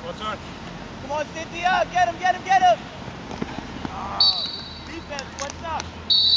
Come on, Cynthia, get him, get him, get him! Defense, what's up?